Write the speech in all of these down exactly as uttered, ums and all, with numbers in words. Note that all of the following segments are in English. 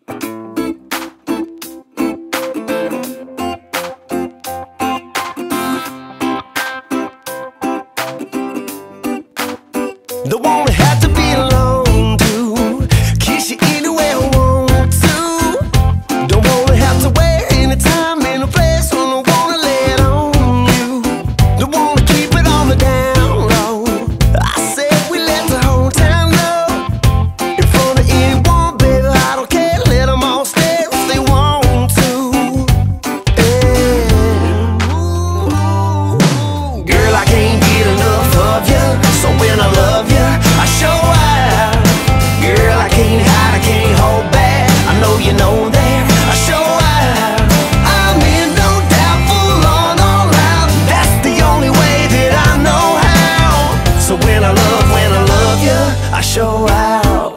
Don't wanna have to be alone to kiss you anywhere I want to. Don't wanna have to wait any time, in a place, when I wanna lay it on you. Don't wanna keep it on the down low. I said we let the whole town know. In front of anyone, baby, I don't care. Let them all stay if they want to. Yeah. Ooh, girl, I can't get enough of you. So when I love you, I show out. Girl, I can't hide, I can't hold back. I know you know that. I show out. I'm in no doubt, full on, all out. That's the only way that I know how. So when I love, when I love you, I show out.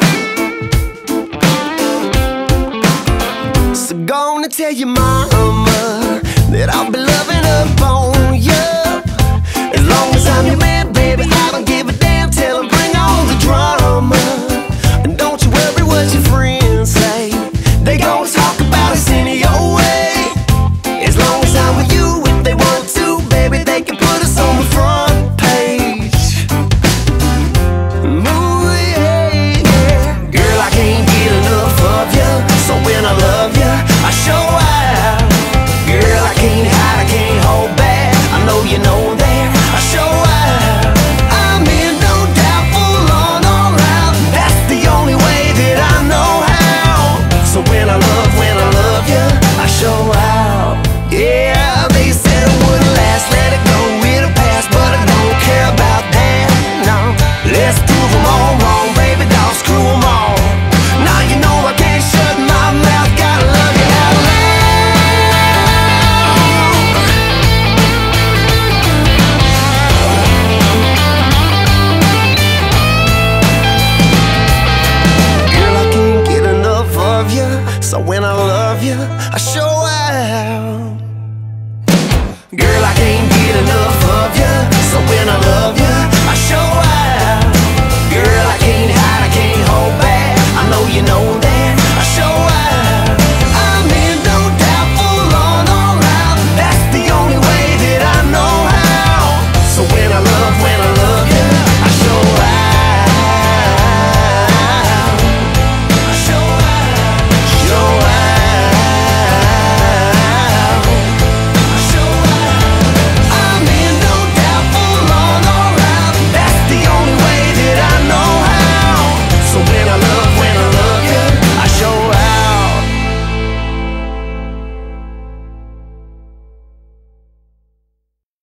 So gonna tell your mama that I'll be loving up on you. As long as I'm your man, baby, I don't give a damn. Tell them bring on the drama. And don't you worry what your friends say. They gon' talk about us any your way. As long as I'm with you, if they want to, baby, they can put us on the front page. Ooh, yeah, yeah. Girl, I can't get enough of you. So when I love you, I show out. Girl, I can't hide, I can't hold back. I know you know that. I show out. I'm in no doubt, full on, all out. That's the only way that I know how. So when I love, when I love you, I show out. Yeah, they said it wouldn't last, let it go, it'll pass, but I don't care about that, no. Let's prove them all wrong, baby doll, screw them all. Now you know I can't shut my mouth, gotta love you out loud. Girl, I can't get enough of you. So when I love you, I show out.